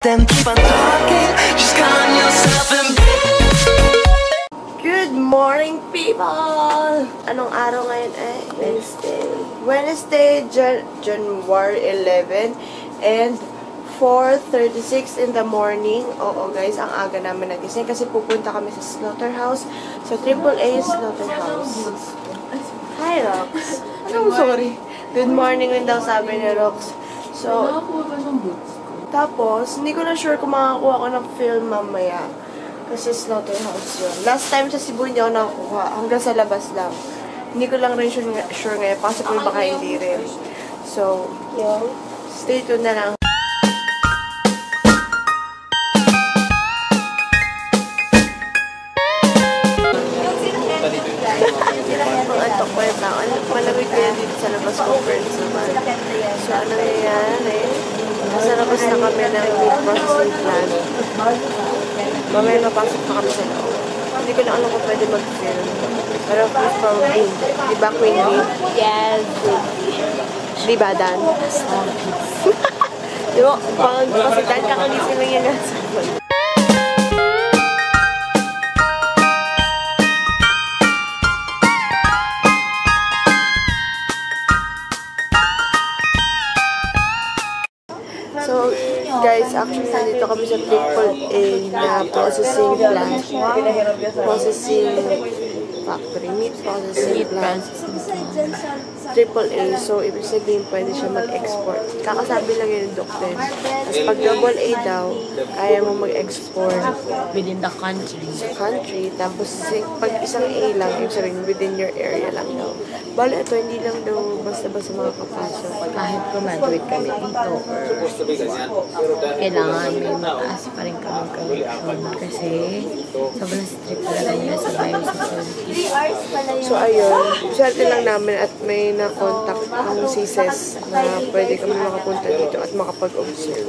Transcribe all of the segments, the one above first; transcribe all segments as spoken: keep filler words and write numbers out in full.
Then keep on talking, just calm yourself and Good morning, people! Anong araw ngayon ay? Wednesday. Wednesday, Jan January eleventh, and four thirty-six in the morning. Oo guys, ang aga namin nagising kasi pupunta kami sa slaughterhouse, sa Triple A Slaughterhouse. Hi, Rox. Ano, sorry. Good morning rin daw sabi ni Rox. So, tapos, hindi ko na sure kung makakuha ko ng film mamaya. Kasi slaughterhouse yun. Last time sa Cebu hindi ako nakakuha. Hanggang sa labas lang. Hindi ko lang rin sure, sure ngayon. Possible baka hindi rin. So, yun. Stay tuned na lang. Kung antok ko yung tao. Malamig ko yan dito sa labas conference naman. So, ano yan eh? Nasa labas na kami ng meat processing plant. Mamaya mapasok na kami sa loob. Hindi ko na alam kung pwede mag-film. Pero please probably hindi. Diba Queen Bee? Yes. Diba Dan? Diba? Pag kasi Dan kakagising lang yan nasa. So, guys, actually, nandito kami sa Triple A na processing plant. Processing factory. Meat processing plant. Triple A. So, ibig sabihin, pwede siya mag-export. Kakasabi lang yun yung doktor. Tapos, pag double A daw, kaya mo mag-export within the country. Sa country. Tapos, pag isang A lang, ibig sabihin, within your area lang daw. Bale, ito, hindi lang daw basta-basta makakapasok. Kahit graduate kami dito, kailangan may mataas pa rin kami correction kasi sobrang strict talaga nila sa biosecurity. So, ayun. Swerte lang namin at may na-contact ang C S E S na pwede kami makapunta dito at makapag-observe.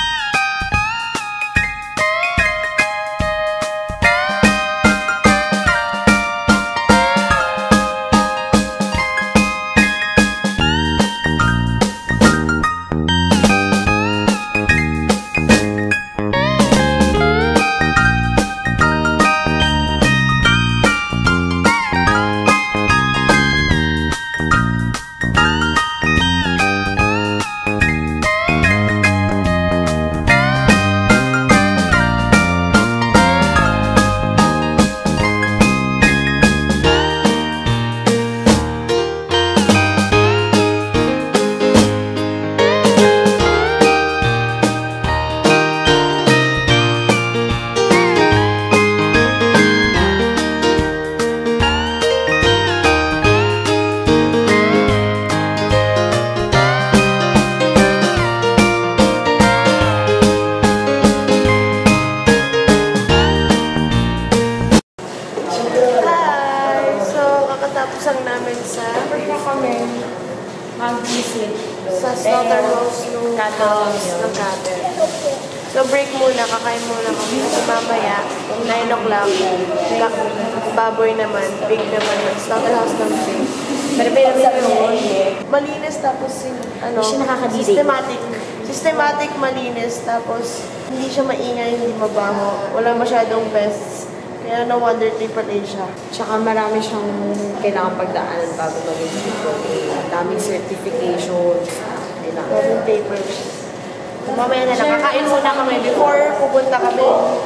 Tapos namin sa kami mag-visit sa slaughterhouse ng house ng cattle. So break muna, kakain muna kami. Kasi mamaya, nine o'clock, baboy naman, big naman, slaughterhouse ng big. Pero pinapin yun, malinis tapos ano, systematic. Systematic, malinis, tapos hindi siya maingay, hindi mabaho. Wala masyadong pests. Kaya no wonder Triple A siya. Tsaka marami siyang kailangan pagdaanan bago maging Triple A. Daming certifications. Daming papers. Mamaya na lang, kakain muna kami before pupunta kami.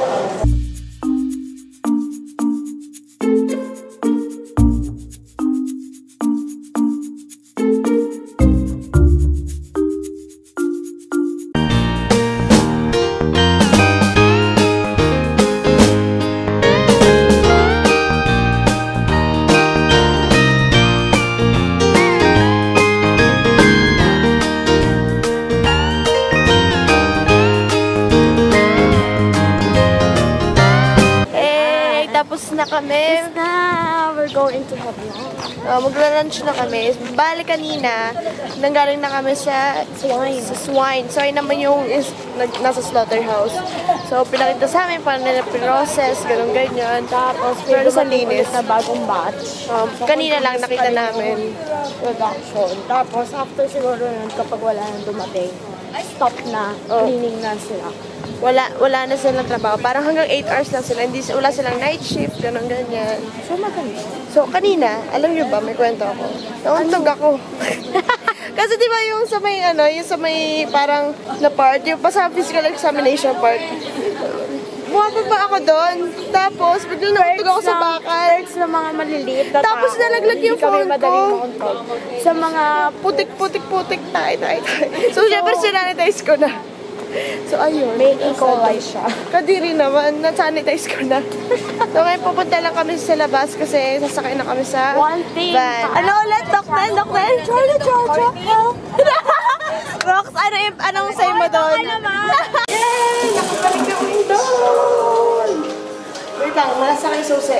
Tapos na kami. Yes na! We're going to have lunch. Uh, Magla-lunch na kami. Bali kanina, nanggaling na kami sa swine. Sa swine. So, ayun naman yung is, na, nasa slaughterhouse. So, pinakita sa amin paano nila process, ganun ganyan. Tapos, pero sa linis. Na bagong batch. Um, kanina lang nakita namin. Production. Tapos, after siguro nun, kapag wala nang dumating, stop na, cleaning na sila. wala wala na silang trabaho. Parang hanggang eight hours lang sila. Hindi, wala silang night shift, ganun, ganyan. So, maganda. So, kanina, alam niyo ba, may kwento ako. Nauntog ako. Kasi di ba yung sa may, ano, yung sa may parang na part, yung pa sa physical examination part, bumabag ba ako doon? Tapos, biglang nauntog ako sa bakal. Perks ng mga maliliit na Tapos tao. nalaglag yung Hindi kami phone madaling ko. mauntog. Sa mga Putik-putik-putik, tay, tay, tay. So, syempre, sinanitize ko na. So, ayun. may E. coli siya. Kadiri naman, na-sanitize ko na. So, ngayon pupunta lang kami sa labas kasi sasakay na kami sa One thing. van. Ano ulit? Dokten, dokten? Charlie, Charlie, Rox, ano yung, anong say mo doon? Yay! Nakabalik kami doon! Wait lang, malasa kayo susi.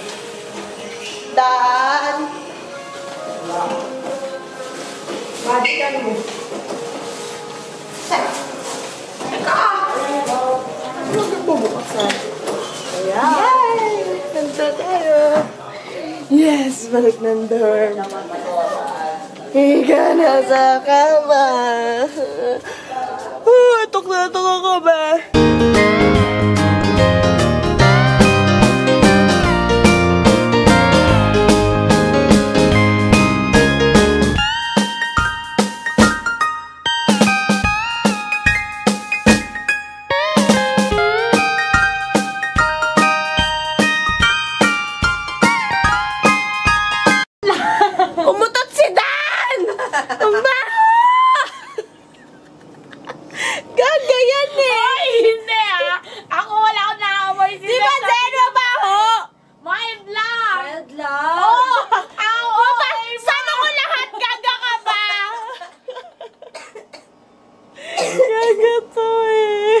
Daan. Badikan mo. Set. Teka! Ano nagbubukasan? Ayan! Yay! Nandito tayo! Yes! Balik ng dorm. Higa na sa kama. Oh, tok na tok ako ba? Umutot si Dan! Ang baho! Gaga yan eh! Ay, hindi ah! Ako wala akong naamoy si Di ba Dan mabaho? Mild lang! Mild lang. Oo! Ako! O ba? Sana ko lahat? Gaga ka ba? Gaga to eh.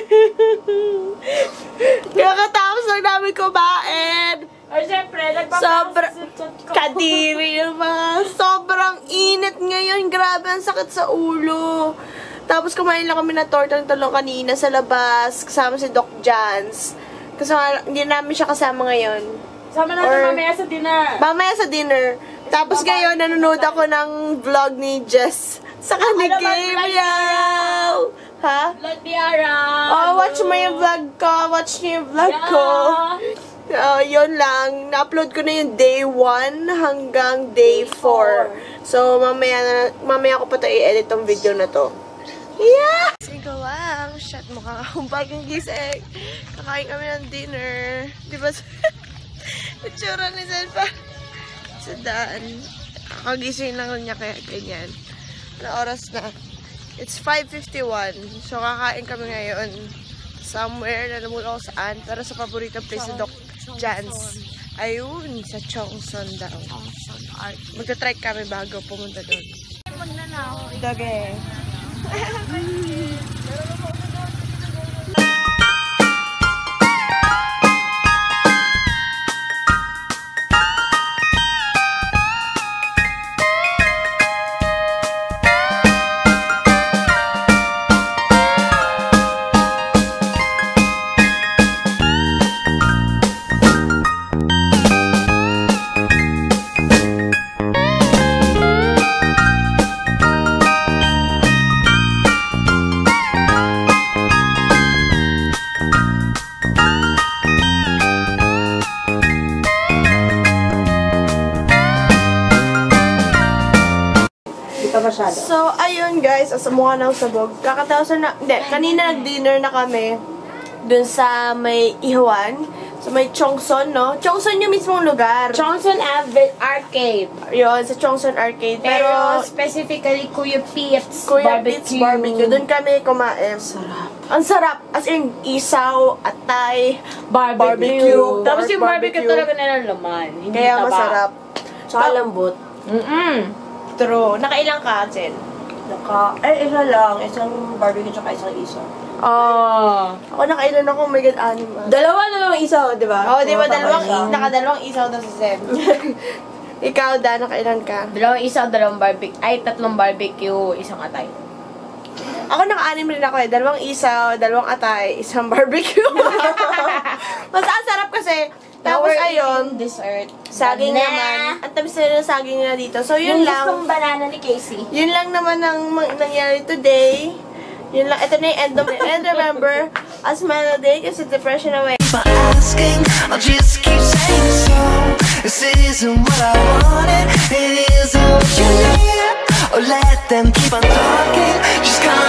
Kakatapos lang namin kumain. Ay, syempre, Sobra- nagpapasasot ko. Kadiri naman. Sobrang init ngayon. Grabe, ang sakit sa ulo. Tapos kumain lang kami na tortang talong kanina sa labas. Kasama si Doc Jans. Kasama, hindi namin siya kasama ngayon. Sama natin Or- mamaya sa dinner. Mamaya sa dinner. Tapos ngayon, nanonood ako ng vlog ni Jess. Saka ni Ano ba vlog Gabriel. Ha? Vlog ni Ara. Oh, watch mo yung vlog ko. Watch niyo yung vlog ko. Uh, yun lang. Na-upload ko na yung day one hanggang day four. So, mamaya, na, mamaya ko pa ito i-edit tong video na to. Yeah! Sige lang. Shut mo ka. Kung bagong gising. Kakain kami ng dinner. Di ba? Itsura ni Selva. Sa daan. Kakagising lang niya kaya ganyan. Na oras na. It's five fifty-one. So, kakain kami ngayon. Somewhere, nalamunan ko saan. Pero sa paborito place ni Doc Jans. Ayun, sa Chongson daw. Chongson Art. Magta-try kami bago pumunta doon. Magnanaw. Dage. Masyado. So, ayun guys, as mukha ng sabog. Kakataos na, hindi, kanina nag-dinner na kami dun sa may Ihuan. So, may Chongson, no? Chongson yung mismong lugar. Johnson Ave Arcade. Yun, sa Chongson Arcade. Pero, Pero, specifically, Kuya Pete's Kuya Barbecue. Pete's Barbecue. Doon kami kumain. Sarap. Ang sarap. As in, isaw, atay, Barbecue. Barbecue. Tapos yung Pork barbecue barbecue. talaga nilang laman. Hindi Kaya taba. masarap. Tsaka lambot. Mm-mm. True. Nakailang ka, Jen? Naka, eh, isa lang. Isang barbecue tsaka isang isa. Oh. Ako nakailan ako, oh my God, anim ah. Dalawa na lang isa, di ba? Oo, oh, di ba? Tama Dalawang, isa. nakadalawang isaw daw si Zen. Ikaw, Da, nakailan ka? Dalawang isa, dalawang barbecue. Ay, tatlong barbecue, isang atay. Ako naka-anim rin ako eh. Dalawang isaw, dalawang atay, isang barbecue. Mas ang sarap kasi. Tapos ayun, Dessert. saging Banana. naman. Ang tamis na ng saging na dito. So yun Yung lang. gustong banana ni Casey. Yun lang naman ang mang- nangyari today. Yun lang. Ito na yung end of it. And remember, as melody kasi depression away. By asking, I'll just keep saying so. This isn't what I wanted, it isn't what you need. Oh, let them keep on talking, just come